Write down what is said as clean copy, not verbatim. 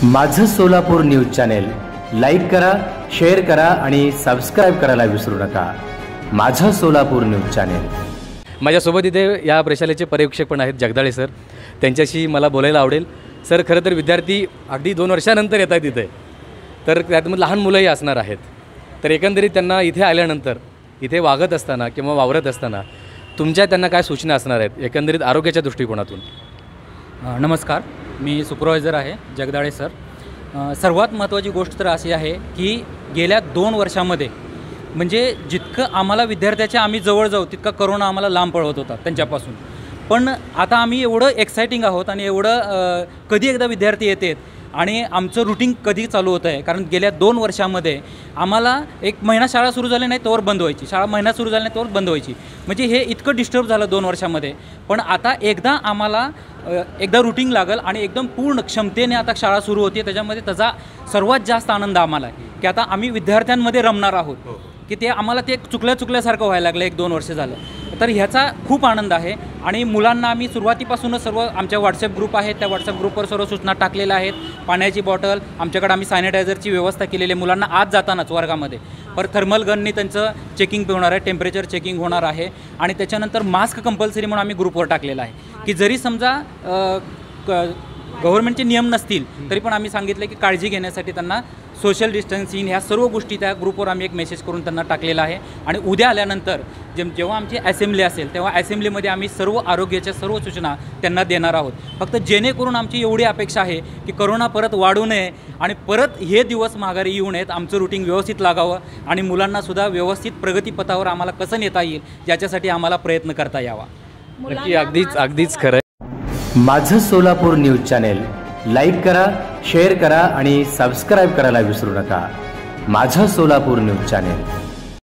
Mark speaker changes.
Speaker 1: माझं Solapur news channel like करा, share करा आणि सबस्क्राईब करायला विसरू नका। माझं सोलापूर न्यूज चॅनेल।
Speaker 2: माझ्यासोबत इथे या प्रशालेचे पर्यवेक्षक पण आहेत, जगदाळे सर। त्यांच्याशी मला बोलायला आवडेल। सर, खरं तर विद्यार्थी अगदी 2 वर्षानंतर येत आहेत इथे, तर त्यातून लहान मुलंही असणार आहेत। तर एकंदरीत त्यांना इथे आल्यानंतर इथे वागत असताना किंवा वावरत असताना तुमच्या त्यांना काय सूचना असणार आहेत एकंदरीत आरोग्याच्या दृष्टिकोनातून?
Speaker 3: नमस्कार, मी सुपरवायझर आहे, जगदाळे सर। सर्वात महत्त्वाची गोष्ट तर अशी आहे की गेल्या 2 वर्षामध्ये म्हणजे जितकं आम्हाला विद्यार्थ्याच्या आम्ही जवळ जाऊ तितका करोना आम्हाला लांब पळवत होता त्यांच्यापासून। पण आता आम्ही एवढं एक्साइटिंग आहोत आणि एवढं कधी एकदा विद्यार्थी येतात आणि आमचं रूटीन कधी चालू होतं आहे, कारण गेल्या 2 वर्षामध्ये आम्हाला 1 महिना शाळा सुरू झाली नाही तोवर बंद व्हायची, शाळा महिना सुरू झाली नाही तोवर बंद व्हायची। म्हणजे हे इतकं डिस्टर्ब झालं 2 वर्षामध्ये। पण आता एकदा आम्हाला एकदा रूटीन लागल आणि एकदम पूर्ण क्षमतेने आता शाळा सुरू होती। त्याच्यामध्ये त्याचा सर्वात जास्त आनंद आम्हाला आहे की आता आम्ही विद्यार्थ्यांमध्ये रमणार आहोत, की ते आम्हाला ते चुकल्यासारखं व्हायला लागलं 1-2 वर्ष झालं। तर ह्याचा खूप आनंद आहे आणि मुलांना आम्ही सुरुवातीपासूनच सर्व आमच्या व्हॉट्सअप ग्रुप आहेत, त्या व्हॉट्सअप ग्रुपवर सर्व सूचना टाकलेल्या आहेत। पाण्याची बॉटल आमच्याकडे आम्ही सॅनिटायझरची व्यवस्था केलेली आहे मुलांना आज जातानाच वर्गामध्ये। पर थर्मल गननी त्यांचं चेकिंग होणार आहे, टेम्परेचर चेकिंग होणार आहे आणि त्याच्यानंतर मास्क कंपल्सरी म्हणून आम्ही ग्रुपवर टाकलेला आहे की जरी समजा गव्हर्नमेंटचे नियम नसतील तरी पण आम्ही सांगितलं की काळजी घेण्यासाठी त्यांना सोशल डिस्टन्सिंग ह्या सर्व गोष्टी त्या ग्रुपवर आम्ही एक मेसेज करून त्यांना टाकलेला आहे। आणि उद्या आल्यानंतर जेव्हा आमची असेंब्ली असेल तेव्हा असेंब्लीमध्ये आम्ही सर्व आरोग्याच्या सर्व सूचना त्यांना देणार आहोत। फक्त जेणेकरून आमची एवढी अपेक्षा आहे की करोना परत वाढू नये आणि परत हे दिवस माघारी येऊ नयेत, आमचं रुटीन व्यवस्थित लागावं आणि मुलांनासुद्धा व्यवस्थित प्रगतीपथावर आम्हाला कसं नेता येईल याच्यासाठी आम्हाला प्रयत्न करता यावा।
Speaker 2: नक्की, अगदीच खरं।
Speaker 1: माझं सोलापूर न्यूज चॅनेल लाईक करा, शेअर करा आणि सबस्क्राईब करायला विसरू नका। माझं सोलापूर न्यूज चॅनेल।